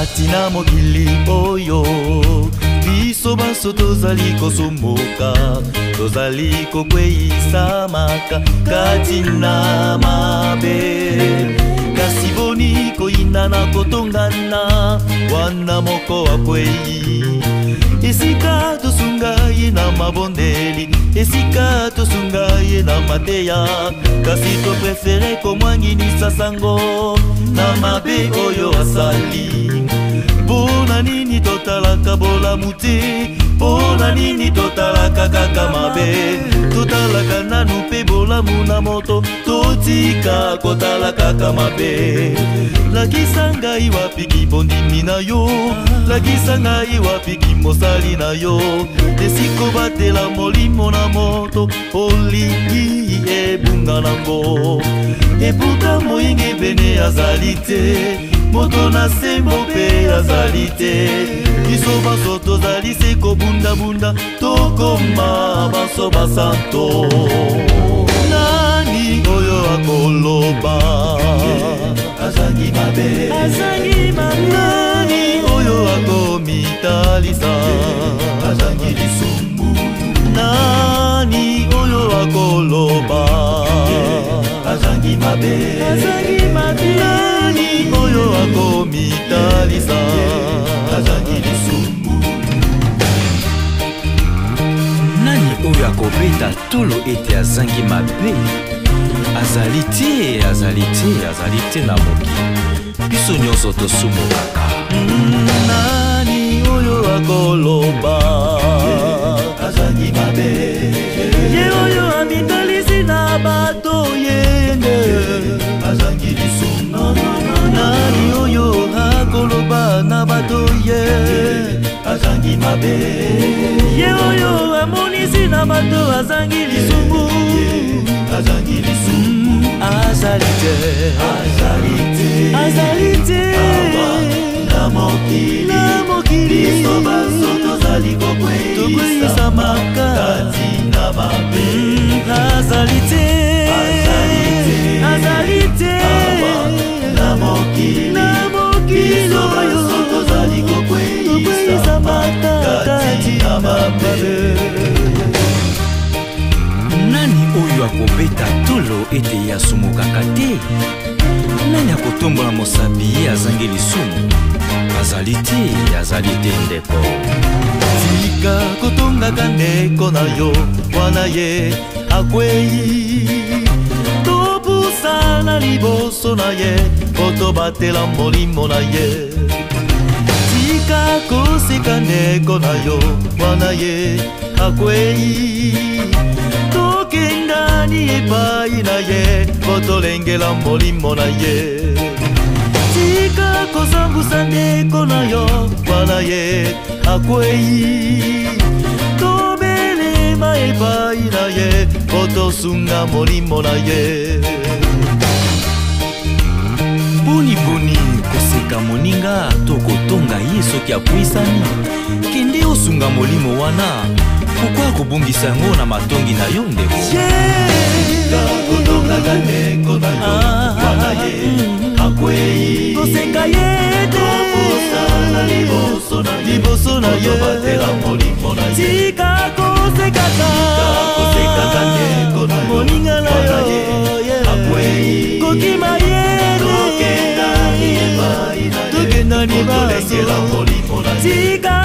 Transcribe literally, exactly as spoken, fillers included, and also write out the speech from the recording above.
kati na mokili oyo biso banso tozali kosomoka, tozali kokweyisa maka kati na mabe. Kasi boni koyina na kotongana wana moko akweyi, esika tosunga ye na mabondeli, esika tosunga ye na mateya. Kasi to prefere komwanginisa sango na mabe oyo asali. Pona nini totalaka bolamu te, pona nini totalaka kaka mabe, totalaka nanu pe bolamu na moto, totika kotala kaka mabe. Lakisa ngai wapiki bondimi na yo, lakisa ngai wapiki mosali na yo, esiko batela molimo na moto, olingi ebunga nango. Epuka moinge bene azali te, moto na sembo pe azali te. Biso baso tozali se kobunda bunda, tokoma baso basanto. Nani oyo akoloba azangi mabe, azangi mabe. Nani oyo akomitalisa azangi lisumbu. Nani oyo akoloba azangi mabe, azangi mabe. Nani oyo akomitalisa azangi lisumbu. Nani oyo akobeta tolo ete azangi mabe, azali te, azali te, azali te na moki, biso nyonso tosumokaka. Nani oyo akoloba azangi mabe, ye oyo amitalisi na bato yende azangi lisumbu. Nani oyo akoloba na bato ye azangi mabe, ye oyo amonisi na bato azangi lisumbu, azangi lisumbu. Azali te, azali te, azali te na mokili, na mokili. Biso baso tozali kokweyisa maka kati na mabe. Azali te, azali te na mokili, na mokili. Biso baso tozali kokweyisa maka kati na mabe. Nani oyo akobeta tolo ete yasumokaka te? Nani akotombola mosapi ye azangi lisumu? Azali te, azali te ndeko. Tika kotongaka ndeko na yo wana ye akweyi, topusana liboso na ye po tobatela molimo na ye. Tika koseka ndeko na yo wana ye akweyi, tokendani epai na ye po tolengela molimo na ye. Tika kozambusa ndeko na yo wana ye akweyi, tobelema epai na ye po tosunga molimo na ye. Boni boni koseka moninga to kotonga ye soki akwisani, kende osunga molimo wana, pourquoi kobongisa yango na matongi na yo ndeko? Tika kotongaka ndeko na yo wana ye akweyi, koseka ye te, topusana liboso na liboso na ye, tobatela molimo na ye. Tika kosekaka, kosekaka ndeko na yo moninga na yo akweyi, kokima ye tokendani epai na ye, tokendani baso, tolengela molimo na ye. Tika